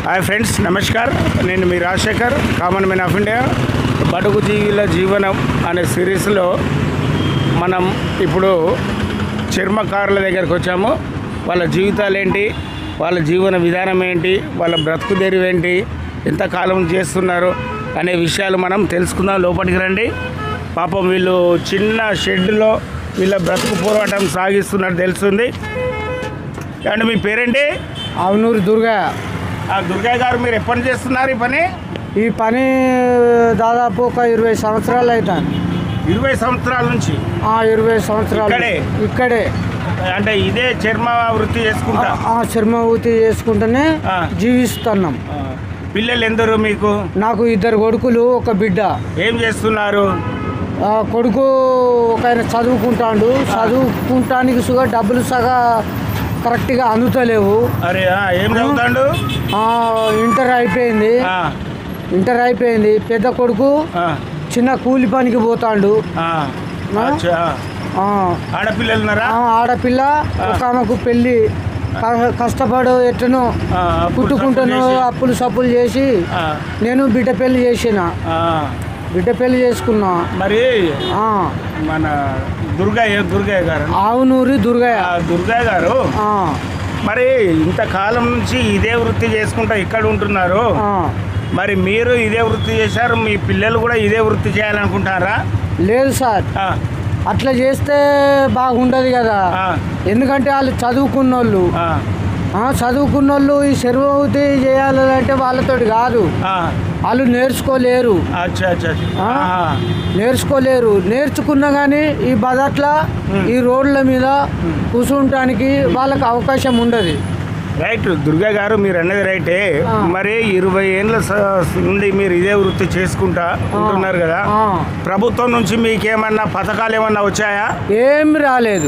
Hi friends, నమస్కార్. నేను మీ Rajasekhar, common man of India. బడుగు జీవుల జీవనం అనే సిరీస్లో మనం ఇప్పుడు చర్మకారుల దగ్గరికి వచ్చాము. వాళ్ళ జీవితాలు ఏంటి, వాళ్ళ జీవన విధానం ఏంటి, వాళ్ళ బ్రతుకు తెరువు ఏంటి, ఎంతకాలం చేస్తున్నారు అనే విషయాలు మనం తెలుసుకుందాం. లోపలికి రండి. పాపం వీళ్ళు చిన్న షెడ్లో వీళ్ళ బ్రతుకు పోరాటం సాగిస్తున్నట్టు తెలుస్తుంది. అండ్ మీ పేరేంటి? అవునూరు దుర్గా. దుర్గా గారు, మీరు ఎప్పటి నుంచి చేస్తున్నారు ఈ పని దాదాపు ఒక 20 సంవత్సరాలు అవుతాను. 20 సంవత్సరాల నుంచి? 20 సంవత్సరాలు ఇక్కడే. అంటే ఇదే చర్మ వృత్తి చేసుకుంటా? చర్మ వృత్తి చేసుకుంటూనే జీవిస్తున్నాం. పిల్లలు ఎందరు మీకు? నాకు 2 కొడుకులు, ఒక బిడ్డ. ఏం చేస్తున్నారు? కొడుకు ఒక ఆయన చదువుకుంటానికి సుగా డబ్బులు సగా కరెక్ట్గా అందుతలేవు. అరే, ఏం చదువుతాడు? ఇంటర్ అయిపోయింది. పెద్ద కొడుకు చిన్న కూలి పనికి పోతాడు. ఆడపిల్లలు ఉన్నారా? ఆడపిల్ల ఒక ఆమెకు పెళ్ళి. కష్టపడు ఎట్లనో కుట్టుకుంటాను, అప్పులు సప్పులు చేసి నేను బిడ్డ పెళ్లి చేసుకున్నా. మరి మన దుర్గయ్య గారు, ఆవునూరి దుర్గయ్య గారు, మరి ఇంతకాలం నుంచి ఇదే వృత్తి చేసుకుంటా ఇక్కడ ఉంటున్నారు. మరి మీరు ఇదే వృత్తి చేశారు, మీ పిల్లలు కూడా ఇదే వృత్తి చేయాలనుకుంటారా? లేదు సార్, అట్లా చేస్తే బాగుండదు కదా. ఎందుకంటే వాళ్ళు చదువుకున్నోళ్ళు ఈ శర్వవృత్తి చేయాలంటే వాళ్ళతోటి కాదు. వాళ్ళు నేర్చుకోలేరు. నేర్చుకున్నా కానీ ఈ బజార్ల ఈ రోడ్ల మీద కూర్చుంటానికి వాళ్ళకి అవకాశం ఉండదు. రైట్ దుర్గా గారు, మీరు అన్నది రైటే. మరి 20 ఏళ్ళ నుండి మీరు ఇదే వృత్తి చేసుకుంటా ఉంటున్నారు కదా. ప్రభుత్వం నుంచి మీకేమన్నా పథకాలు ఏమన్నా వచ్చాయా? ఏమి రాలేదు.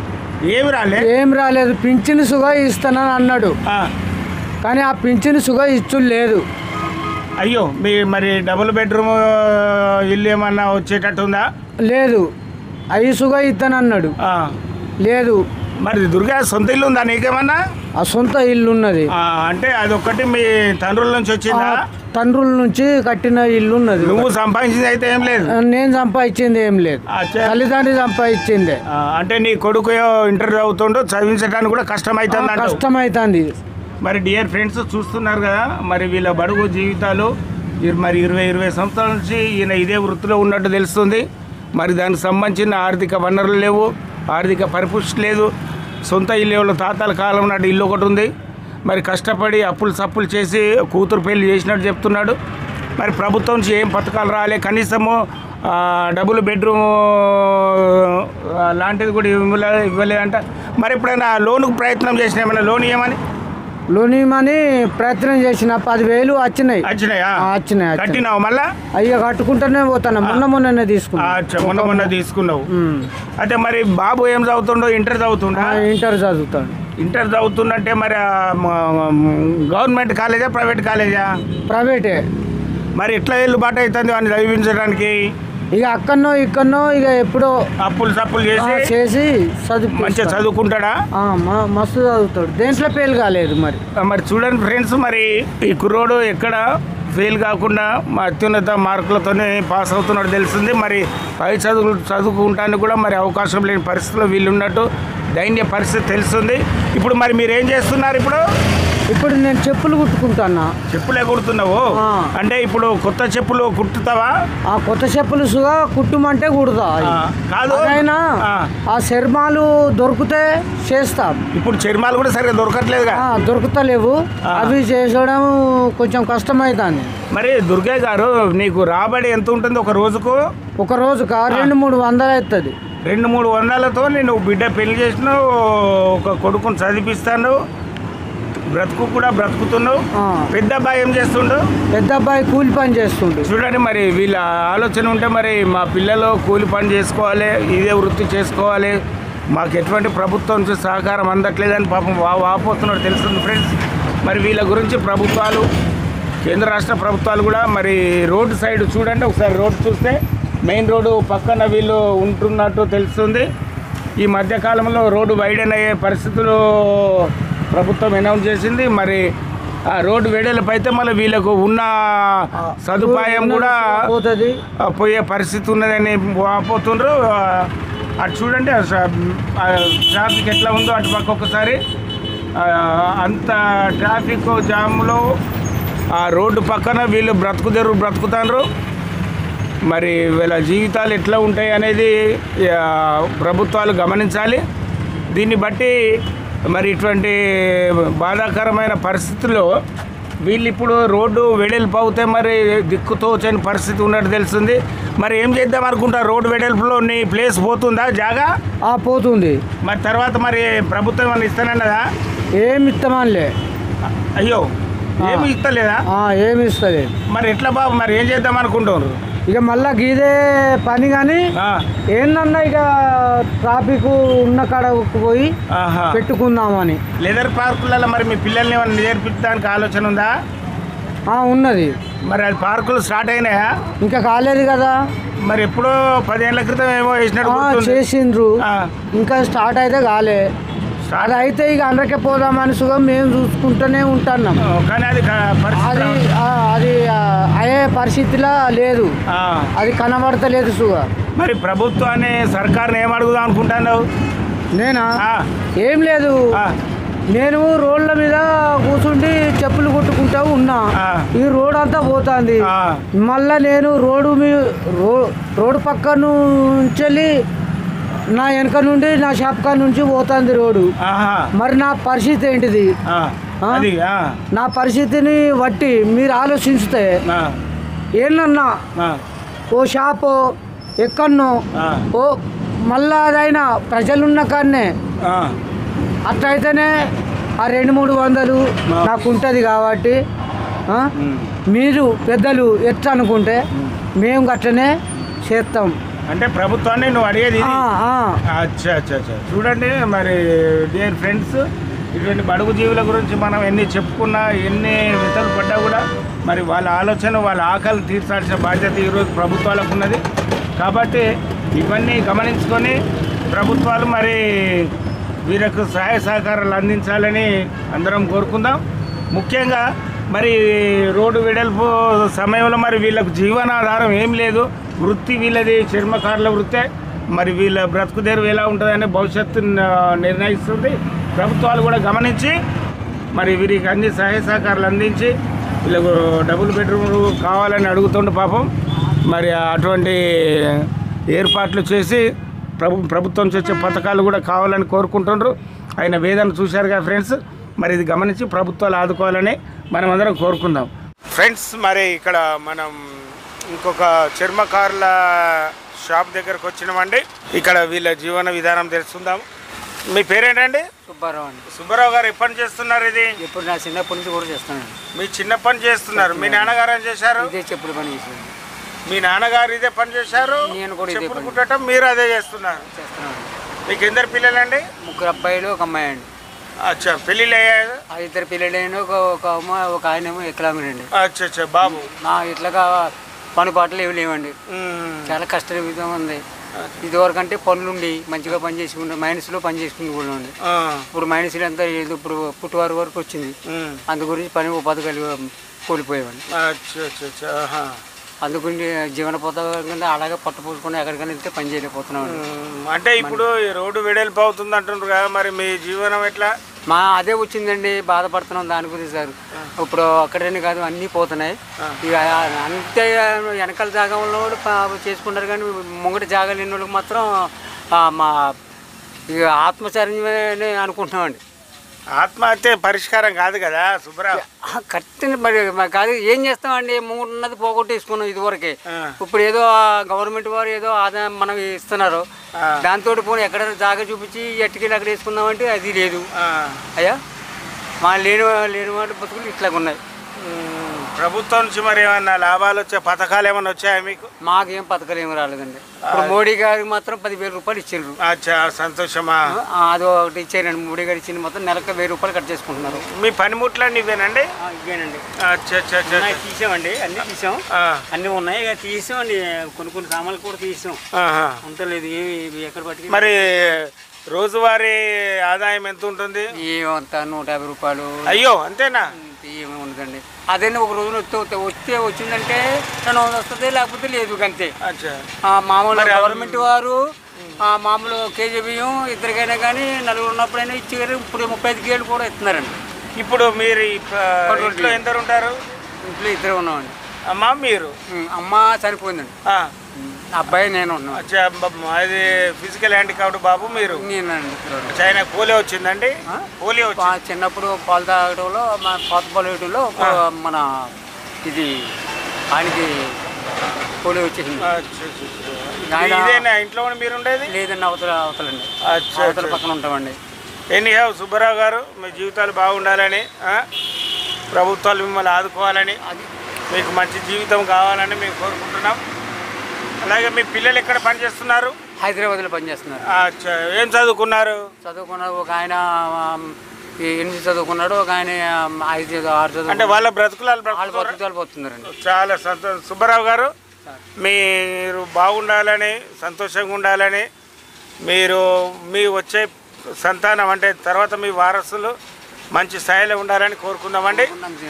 పింఛను సుగా ఇస్తానని అన్నాడు, కానీ ఆ పింఛను సుగా ఇచ్చుడు లేదు. అయ్యో, మరి డబుల్ బెడ్రూమ్ ఇల్లు ఏమన్నా వచ్చేటట్టుందా? లేదు. అవి సుగా ఇస్తానన్నాడు, లేదు. మరి దుర్గా సొంత ఇల్లు ఉందా నీకేమన్నా? ఆ సొంత ఇల్లు ఉన్నది. అంటే అదొక్కటి మీ తండ్రుల నుంచి వచ్చిందా? తండ్రుల నుంచి కట్టిన ఇల్లు ఉన్నది. నువ్వు సంపాదించింది అయితే ఏం లేదు? నేను సంపాదించింది ఏం లేదు, తల్లిదండ్రి సంపాదించింది. అంటే నీ కొడుకు ఇంటర్ చదువుతుండో, చదివించడానికి కూడా కష్టమవుతుంది. మరి డియర్ ఫ్రెండ్స్, చూస్తున్నారు కదా, మరి వీళ్ళ బడుగు జీవితాలు. మరి 20 సంవత్సరాల నుంచి ఈయన ఇదే వృత్తిలో ఉన్నట్టు తెలుస్తుంది. మరి దానికి సంబంధించిన ఆర్థిక వనరులు లేవు, ఆర్థిక పరిపుష్టి లేదు. సొంత ఇల్లు తాతల కాలం నాటి ఇల్లు ఒకటి ఉంది. మరి కష్టపడి అప్పులు సప్పులు చేసి కూతురు పెళ్లి చేసినట్టు చెప్తున్నాడు. మరి ప్రభుత్వం నుంచి ఏం పథకాలు రాలే, కనీసము డబుల్ బెడ్రూమ్ లాంటిది కూడా ఇవ్వలేదంట. మరి ఎప్పుడైనా లోనుకు ప్రయత్నం చేసిన, ఏమైనా లోన్ ఇవ్వమని ప్రయత్నం చేసిన 10,000 వచ్చినాయి. కట్టినావు? మళ్ళా అయ్యా కట్టుకుంటూనే పోతాను. మొన్ననే తీసుకున్నా. మొన్న తీసుకున్నావు. అయితే మరి బాబు ఏం చదువుతుండో? ఇంటర్ చదువుతాడు. ఇంటర్ చదువుతున్నట్టే. మరి గవర్నమెంట్ కాలేజా, ప్రైవేట్ కాలేజా? ప్రైవేటే. మరి ఎట్లా వెళ్లుబాటు అవుతుంది వాడిని చదివించడానికి? ఇక అక్కడనో ఇక్కడనో ఇక ఎప్పుడో అప్పులు సప్పులు చేసి మంచిగా చదువుకుంటాడా? మస్తు చదువుతాడు, దేంట్లో ఫెయిల్ కాలేదు. మరి చూడండి ఫ్రెండ్స్, మరి ఈ కుర్రోడు ఎక్కడ ఫెయిల్ కాకుండా అత్యున్నత మార్కులతోనే పాస్ అవుతున్నట్టు తెలుస్తుంది. మరి పై చదువుకుంటానికి కూడా మరి అవకాశం లేని పరిస్థితుల్లో వీళ్ళు ఉన్నట్టు దైన్య పరిస్థితి తెలుస్తుంది. ఇప్పుడు మరి మీరు ఏం చేస్తున్నారు? ఇప్పుడు నేను చెప్పులు కుట్టుకుంటున్నా. చెప్పులే కుడుతున్నావు? అంటే ఇప్పుడు కొత్త చెప్పులు కుట్టుతావా? ఆ కొత్త చెప్పులు సుగా కుట్టుమంటే కుడతా. కాదు, అయినా ఆ చర్మాలు దొరికితే చేస్తాం. ఇప్పుడు చర్మాలు కూడా సరిగ్గా దొరుకుతలేవు. అవి చేసడం కొంచెం కష్టమవుతుంది. మరి దుర్గా గారు, నీకు రాబడి ఎంత ఉంటుంది ఒక రోజుకు? ఒక రోజుకు 200-300 అవుతుంది. 200-300తో నువ్వు బిడ్డ పెళ్లి చేసినావు, ఒక కొడుకుని చదివిస్తాను, బ్రతుకుతున్నావు. పెద్ద అబ్బాయి ఏం చేస్తుండు? పెద్ద అబ్బాయి కూలి పని చేస్తుండు. చూడండి, మరి వీళ్ళ ఆలోచన ఉంటే మరి మా పిల్లలు కూలి పని చేసుకోవాలి, ఇదే వృత్తి చేసుకోవాలి, మాకు ఎటువంటి ప్రభుత్వం నుంచి సహకారం అందట్లేదని పాపం వాపోతున్నట్టు తెలుస్తుంది ఫ్రెండ్స్. మరి వీళ్ళ గురించి ప్రభుత్వాలు, కేంద్ర రాష్ట్ర ప్రభుత్వాలు కూడా మరి రోడ్డు సైడ్ చూడండి, ఒకసారి రోడ్డు చూస్తే మెయిన్ రోడ్డు పక్కన వీళ్ళు ఉంటున్నట్టు తెలుస్తుంది. ఈ మధ్యకాలంలో రోడ్డు వైడెన్ అయ్యే పరిస్థితులు ప్రభుత్వం అనౌన్స్ చేసింది. మరి రోడ్డు వెడల్పు అయితే మళ్ళీ వీళ్ళకు ఉన్న సదుపాయం కూడా పోతుంది, పోయే పరిస్థితి ఉన్నదని పోతుండ్రు. అటు చూడండి ట్రాఫిక్ ఎట్లా ఉందో అటు పక్క ఒక్కసారి. అంత ట్రాఫిక్ జామ్లో ఆ రోడ్డు పక్కన వీళ్ళు బ్రతుకుతాండ్రు. మరి వీళ్ళ జీవితాలు ఎట్లా ఉంటాయి అనేది ప్రభుత్వాలు గమనించాలి. దీన్ని బట్టి మరి ఇటువంటి బాధాకరమైన పరిస్థితుల్లో వీళ్ళు ఇప్పుడు రోడ్డు వెడల్పు అవుతే మరి దిక్కుతోచని పరిస్థితి ఉన్నట్టు తెలుస్తుంది. మరి ఏం చేద్దాం అనుకుంటారు? రోడ్డు వెడల్పులో నీ ప్లేస్ పోతుందా జాగా? పోతుంది. మరి తర్వాత మరి ప్రభుత్వం ఏమన్నా ఇస్తానన్నదా? ఏమి ఇస్తామనిలే. అయ్యో, ఏమి ఇస్తలేదా? ఏమి ఇస్తుంది. మరి ఎట్లా బాబు, మరి ఏం చేద్దాం అనుకుంటున్నారు? ఇక మళ్ళా గీదే పని కానీ ఏందన్నా ఇక ట్రాఫిక్ ఉన్న కాడకు పోయి పెట్టుకుందామని. లెదర్ పార్కులలో మరి మీ పిల్లల్ని ఏమైనా నేర్పించడానికి ఆలోచన ఉందా? ఉన్నది. మరి అది పార్కులు స్టార్ట్ అయినాయా? ఇంకా కాలేదు కదా. మరి ఎప్పుడో 10 ఏళ్ల క్రితం ఏమో వేసినట్టు చేసిండ్రు, ఇంకా స్టార్ట్ అయితే కాలే. అది అయితే ఇక అందరికీ పోదాం మనసుగా మేము చూసుకుంటూనే ఉంటున్నాం. కానీ అది అది అయ్యే పరిస్థితిలో లేదు, అది కనబడతలేదు సుగా. మరి ప్రభుత్వాన్ని సర్కార్ని ఏం అడుగుదాం అనుకుంటున్నావు? నేనా? ఏం లేదు, నేను రోడ్ల మీద కూర్చుండి చెప్పులు కొట్టుకుంటూ ఉన్నా. ఈ రోడ్ అంతా పోతుంది. మళ్ళా నేను రోడ్డు పక్క నుంచి నా వెనక నుండి నా షాప్ కాడ నుంచి పోతుంది రోడ్డు. మరి నా పరిస్థితి ఏంటిది? నా పరిస్థితిని బట్టి మీరు ఆలోచిస్తే ఏంటన్నా ఓ షాపు ఎక్కడనో ఓ మళ్ళా అదైనా ప్రజలున్న కాడనే అట్లయితేనే ఆ 200-300 నాకు ఉంటుంది. కాబట్టి మీరు పెద్దలు ఎట్లా అనుకుంటే మేము గట్లనే చేస్తాం. అంటే ప్రభుత్వాన్ని నువ్వు అడిగేది? అచ్చా అచ్చా అచ్చా. చూడండి మరి డియర్ ఫ్రెండ్స్, ఇటువంటి బడుగు జీవుల గురించి మనం ఎన్ని చెప్పుకున్నా, ఎన్ని వితలు పడ్డా కూడా మరి వాళ్ళ ఆలోచన, వాళ్ళ ఆకలి తీర్చాల్సిన బాధ్యత ఈరోజు ప్రభుత్వాలకు ఉన్నది. కాబట్టి ఇవన్నీ గమనించుకొని ప్రభుత్వాలు మరి వీరికి సహాయ సహకారాలు అందించాలని అందరం కోరుకుందాం. ముఖ్యంగా మరి రోడ్డు వెడల్పు సమయంలో మరి వీళ్ళకు జీవనాధారం ఏం లేదు, వృత్తి వీళ్ళది చర్మకారుల వృత్తే. మరి వీళ్ళ బ్రతుకు తెరువు ఎలా ఉంటుందని భవిష్యత్తు నిర్ణయిస్తుంది. ప్రభుత్వాలు కూడా గమనించి మరి వీరికి అన్ని సహాయ సహకారాలు అందించి వీళ్ళకు డబుల్ బెడ్రూమ్లు కావాలని అడుగుతుండే పాపం. మరి అటువంటి ఏర్పాట్లు చేసి ప్రభుత్వం చేసే పథకాలు కూడా కావాలని కోరుకుంటుండ్రు. ఆయన వేదన చూశారుగా ఫ్రెండ్స్. మరి ఇది గమనించి ప్రభుత్వాలు ఆదుకోవాలని మనం అందరం కోరుకుందాం. ఫ్రెండ్స్, మరి ఇక్కడ మనం ఇంకొక చర్మకారుల షాప్ దగ్గరకు వచ్చినామండి. ఇక్కడ వీళ్ళ జీవన విధానం తెలుసుకుందాం. మీ పేరేంటండి? సుబ్బారావు అండి. సుబ్బారావు గారు ఎప్పటి నుంచి చేస్తున్నారు ఇది? ఇప్పుడు నా చిన్నప్పటి నుంచి కూడా చేస్తాను. మీ చిన్నప్పటి నుంచి చేస్తున్నారు. మీ నాన్నగారు ఏం చేశారు? ఇదే చెప్పుడు పని చేశారు. మీ నాన్నగారు ఇదే పని చేశారు, నేను కూడా చెప్పులు కుట్టడం, మీరు అదే చేస్తున్నారు. మీకు ఎందరు పిల్లలండి? 3 అబ్బాయిలు, 1 అమ్మాయి అండి. అచ్చా, పెళ్ళిళ్ళు అయ్యాయి? 2 పిల్లలైన ఒక అమ్మ, ఒక ఆయనేమో ఎక్కలాండి. అచ్చా అచ్చా. బాబు ఇట్లా పని పాటలు ఏమి లేవండి. చాలా కష్టం ఉంది. ఇదివరకంటే పనులుండి మంచిగా పని చేసుకుంటే మైనస్లో పని చేసుకుంటూ కూడా ఉండి, ఇప్పుడు మైనస్లు అంతా ఏదో ఇప్పుడు పుట్టువారి వరకు వచ్చింది. అందు గురించి పని ఉపాధి కోల్పోయేవాడిని. అందుకని జీవన పథకం అలాగే పట్టుపోసుకొని ఎక్కడికైనా వెళ్తే పని చేయలేకపోతున్నాం. అంటే ఇప్పుడు రోడ్డు వెడల్పు అవుతుంది అంటున్నారు కదా, మరి మీ జీవనం ఎట్లా? అదే వచ్చిందండి, బాధపడుతున్నాం దాని గురించి సార్. ఇప్పుడు అక్కడనే కాదు అన్నీ పోతున్నాయి. ఇక అంతే వెనకాల జాగాలో చేసుకుంటారు, కానీ ముంగటి జాగా లేని వాళ్ళకి మాత్రం మా ఇక ఆత్మచర్యమే అనుకుంటున్నామండి. ఆత్మహత్య పరిష్కారం కాదు కదా సుబ్బారావు. కరెక్ట్. మరి కాదు, ఏం చేస్తామండి, ఉన్నది పోగొట్టేసుకున్నాం ఇదివరకే. ఇప్పుడు ఏదో గవర్నమెంట్ వారు ఏదో ఆదాయం మనం ఇస్తున్నారు, దాంతో పోనీ ఎక్కడ జాగా చూపించి ఎట్టుకెళ్ళి అక్కడ వేసుకుందామంటే అది లేదు. అయ్యా మా లేని వాటి బతుకులు ఇట్లాగ ఉన్నాయి. ప్రభుత్వం నుంచి మరి ఏమన్నా లాభాలు వచ్చే పథకాలు ఏమన్నా వచ్చాయా మీకు? మాకేం పథకాలు ఏమి రాలేదండి. ఇప్పుడు మోడీ గారికి మాత్రం 10,000 రూపాయలు ఇచ్చిండ్రు. అచ్చా, సంతోషమా? అది ఒకటి ఇచ్చారండి. మోడీ గారు ఇచ్చింది మొత్తం నెలకు 1000 రూపాయలు కట్ చేసుకుంటున్నారు. మీ పనిముట్లన్నీ ఇవేనండి? ఇవేనండి. తీసామండి, అన్ని తీసాం, అన్నీ ఉన్నాయి. ఇక తీసామండి, కొన్ని సామాన్లు కూడా తీసాం. అంత లేదు ఏమి ఎక్కడ పట్టుకు. మరి రోజువారీ ఆదాయం ఎంత ఉంటుంది? ఏమంతా 150 రూపాయలు. అయ్యో, అంతేనా? ఏమి ఉండదండి. అదే ఒక రోజున వస్తే వచ్చిందంటే 200 వస్తుంది, లేకపోతే లేదు అంతే. మామూలు గవర్నమెంట్ వారు మామూలు కేజీ బియ్యం ఇద్దరికైనా కానీ నలుగురు ఉన్నప్పుడైనా ఇచ్చేవారు. ఇప్పుడు 35 కేజీలు కూడా ఇస్తున్నారండి. ఇప్పుడు మీరు ఇంట్లో ఎందరు ఉంటారు? ఇంట్లో ఇద్దరు ఉన్నామండి. అమ్మ మీరు? అమ్మ చనిపోయిందండి. అబ్బాయి నేను ఉన్నాను. అది ఫిజికల్ హ్యాండిక్యాప్డ్ బాబు మీరు? నేనండి. ఆయన పోలియో వచ్చిందండి? పోలియో చిన్నప్పుడు పాలు తాగడంలో మా పాత పాలు వేయడంలో మన ఇది ఆయనకి పోలియో వచ్చేసింది. ఇంట్లో మీరు ఉండేది? లేదండి, అవతలండి, అవతల పక్కన ఉంటామండి. ఎనీహౌ సుబ్బారావు గారు, మీ జీవితాలు బాగుండాలని, ప్రభుత్వాలు మిమ్మల్ని ఆదుకోవాలని, మీకు మంచి జీవితం కావాలని మేము కోరుకుంటున్నాం. అలాగే మీ పిల్లలు ఎక్కడ పనిచేస్తున్నారు? హైదరాబాద్లో పనిచేస్తున్నారు. ఏం చదువుకున్నారు? ఒక ఆయన 8 చదువుకున్నాడు, ఒక ఆయన 5, 6 చదువు. అంటే వాళ్ళ బ్రతుకులాలు పోతున్నారండి. చాలా సంతోషం. సుబ్బారావు గారు, మీరు బాగుండాలని, సంతోషంగా ఉండాలని, మీరు మీ వచ్చే సంతానం అంటే తర్వాత మీ వారసులు మంచి స్థాయిలో ఉండాలని కోరుకుందామండి.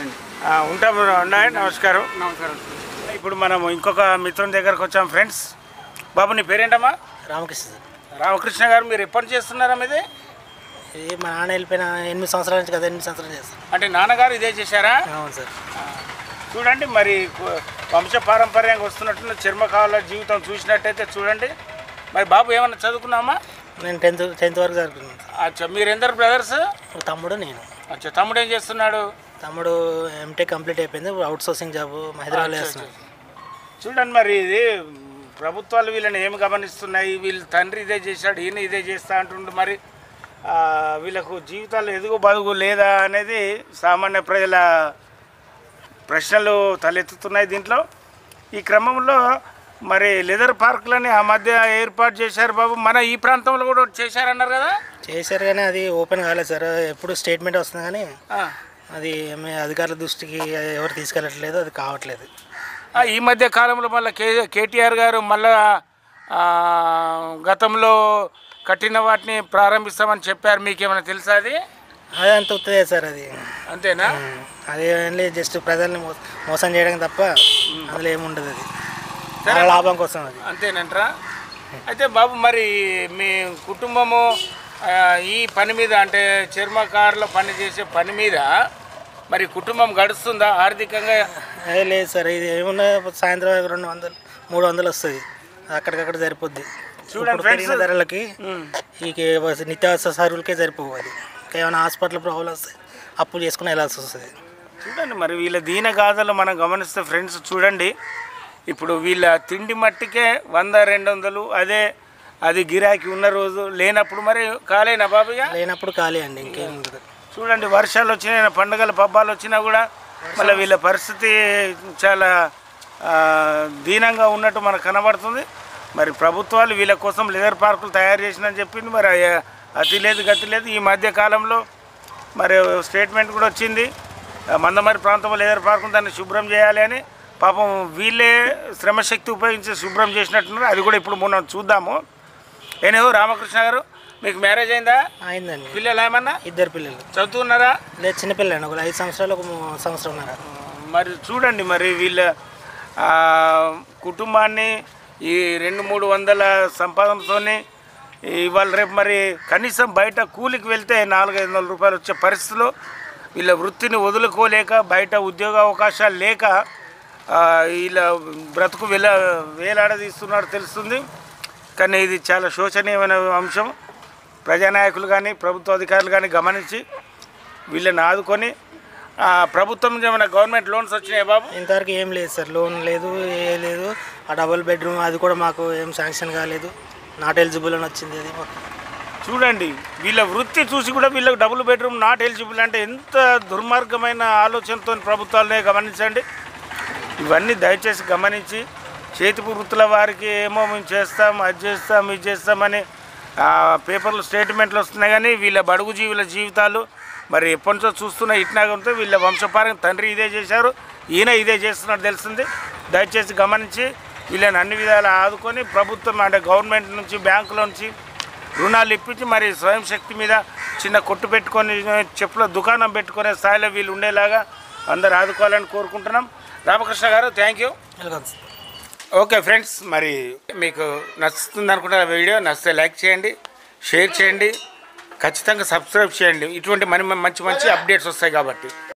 ఉంటాం. నమస్కారం. ఇప్పుడు మనం ఇంకొక మిత్రుని దగ్గరకు వచ్చాం ఫ్రెండ్స్. బాబు నీ పేరేంటమ్మా? రామకృష్ణ. రామకృష్ణ గారు, మీరు ఎప్పటి చేస్తున్నారా మీది? మా నాన్న వెళ్ళిపోయిన 8 సంవత్సరాల నుంచి కదా. 8 సంవత్సరాలు చేస్తాను. అంటే నాన్నగారు ఇదే చేశారా? అవును సార్. చూడండి, మరి వంశ పారంపర్యంగా వస్తున్నట్టు చర్మకాల జీవితం చూసినట్టయితే చూడండి. మరి బాబు ఏమన్నా చదువుకున్నామా? నేను 10th వరకు చదువుకున్నాను. మీరు ఎందరు బ్రదర్స్? తమ్ముడు, నేను. తమ్ముడు ఏం చేస్తున్నాడు? తమ్ముడు ఎంటెక్ కంప్లీట్ అయిపోయింది. అవుట్ సోర్సింగ్ జాబ్ హైదరాబాద్లో చేస్తున్నాడు. చూడండి, మరి ఇది ప్రభుత్వాలు వీళ్ళని ఏమి గమనిస్తున్నాయి? వీళ్ళ తండ్రి ఇదే చేశాడు, ఈయన ఇదే చేస్తా అంటుండు. మరి వీళ్ళకు జీవితాలు ఎదుగు బదుగు లేదా అనేది సామాన్య ప్రజల ప్రశ్నలు తలెత్తుతున్నాయి దీంట్లో. ఈ క్రమంలో మరి లెదర్ పార్కులని ఆ మధ్య ఏర్పాటు చేశారు బాబు. మన ఈ ప్రాంతంలో కూడా చేశారన్నారు కదా? చేశారు, కానీ అది ఓపెన్ కాలేదు సార్. ఎప్పుడు స్టేట్మెంట్ వస్తుంది కానీ అది అధికారుల దృష్టికి ఎవరు తీసుకెళ్ళట్లేదు, అది కావట్లేదు. ఈ మధ్య కాలంలో మళ్ళీ కేటీఆర్ గారు మళ్ళా గతంలో కట్టిన వాటిని ప్రారంభిస్తామని చెప్పారు. మీకేమైనా తెలుసా? అది అంత ఉత్తదే సార్. అది అంతేనా? అది జస్ట్ ప్రజల్ని మోసం చేయడం తప్ప అందులో ఏముండదు. అది లాభం కోసం. అది అంతేనంటారా? అయితే బాబు, మరి మీ కుటుంబము ఈ పని మీద, అంటే చర్మకారుల పని చేసే పని మీద మరి కుటుంబం గడుస్తుందా ఆర్థికంగా? లేదు సార్. ఇది ఏమున్నా సాయంత్రం 200, 300 వస్తుంది. అక్కడికక్కడ సరిపోద్ది. చూడండి, పెరిగిన ధరలకి ఈ నిత్యావసర సరుకులకే సరిపోవాలి. ఏమైనా హాస్పిటల్ ప్రాబ్లం వస్తే అప్పులు చేసుకుని వెళ్ళాల్సి వస్తుంది. చూడండి, మరి వీళ్ళ దీనగాథలు మనం గమనిస్తే ఫ్రెండ్స్, చూడండి, ఇప్పుడు వీళ్ళ తిండి మట్టికే 100-200. అది గిరాకీ ఉన్న రోజు, లేనప్పుడు మరి కాలేనా బాబుగా? లేనప్పుడు ఖాళీ అండి, ఇంకేం ఉండదు. చూడండి, వర్షాలు వచ్చినా, పండుగల పబ్బాలు వచ్చినా కూడా మళ్ళీ వీళ్ళ పరిస్థితి చాలా దీనంగా ఉన్నట్టు మనకు కనబడుతుంది. మరి ప్రభుత్వాలు వీళ్ళ కోసం లెదర్ పార్కులు తయారు చేసినని చెప్పింది. మరి అతి లేదు గతి లేదు. ఈ మధ్య కాలంలో మరి స్టేట్మెంట్ కూడా వచ్చింది, మందమరి ప్రాంతంలో లెదర్ పార్కును దాన్ని శుభ్రం చేయాలి అని. పాపం వీళ్ళే శ్రమశక్తి ఉపయోగించి శుభ్రం చేసినట్టున్నారు. అది కూడా ఇప్పుడు మనం చూద్దాము. ఏనేహో రామకృష్ణ గారు, మీకు మ్యారేజ్ అయిందా? అయిందండి. పిల్లలు ఏమన్నా? 2 పిల్లలు. చదువుతున్నారా? లేదు, చిన్నపిల్లండి. ఒక 5 సంవత్సరాలు, ఒక 1 సంవత్సరం. మరి చూడండి, మరి వీళ్ళ కుటుంబాన్ని ఈ 200-300 సంపాదనతోనే ఇవాళ రేపు మరి కనీసం బయట కూలికి వెళ్తే 400-500 రూపాయలు వచ్చే పరిస్థితిలో వీళ్ళ వృత్తిని వదులుకోలేక, బయట ఉద్యోగ అవకాశాలు లేక వీళ్ళ బ్రతుకు వేలాడదీస్తున్నట్టు తెలుస్తుంది. కానీ ఇది చాలా శోచనీయమైన అంశం. ప్రజానాయకులు కానీ ప్రభుత్వ అధికారులు కానీ గమనించి వీళ్ళని ఆదుకొని, ప్రభుత్వం ఏమైనా గవర్నమెంట్ లోన్స్ వచ్చినాయి బాబు? ఇంతవరకు ఏం లేదు సార్. లోన్ లేదు, ఏ లేదు. ఆ డబుల్ బెడ్రూమ్ అది కూడా మాకు ఏం శాంక్షన్ కాలేదు. నాట్ ఎలిజిబుల్ అని వచ్చింది. అది చూడండి, వీళ్ళ వృత్తి చూసి కూడా వీళ్ళకి డబుల్ బెడ్రూమ్ నాట్ ఎలిజిబుల్ అంటే ఎంత దుర్మార్గమైన ఆలోచనతో ప్రభుత్వాలనే గమనించండి. ఇవన్నీ దయచేసి గమనించి, చేతిపు వృత్తుల వారికి ఏమో మేము చేస్తాం, అది చేస్తాం, ఇది చేస్తామని పేపర్లు స్టేట్మెంట్లు వస్తున్నాయి. కానీ వీళ్ళ బడుగు జీవుల జీవితాలు మరి ఎప్పటి నుంచో చూస్తున్న ఇట్లాగా ఉంటే వీళ్ళ వంశపారం తండ్రి ఇదే చేశారు, ఈయన ఇదే చేస్తున్నట్టు తెలుస్తుంది. దయచేసి గమనించి వీళ్ళని అన్ని విధాలు ఆదుకొని ప్రభుత్వం అంటే గవర్నమెంట్ నుంచి, బ్యాంకుల నుంచి రుణాలు ఇప్పించి మరి స్వయం శక్తి మీద చిన్న కొట్టు పెట్టుకొని, చెప్పుల దుకాణం పెట్టుకునే స్థాయిలో వీళ్ళు ఉండేలాగా అందరు ఆదుకోవాలని కోరుకుంటున్నాం. రామకృష్ణ గారు thank you. Welcome. Okay friends, మరి మీకు నచ్చుతుంది అనుకుంటే వీడియో నచ్చితే లైక్ చేయండి, షేర్ చేయండి, ఖచ్చితంగా సబ్స్క్రైబ్ చేయండి. ఇటువంటి మంచి మంచి అప్డేట్స్ వస్తాయి కాబట్టి.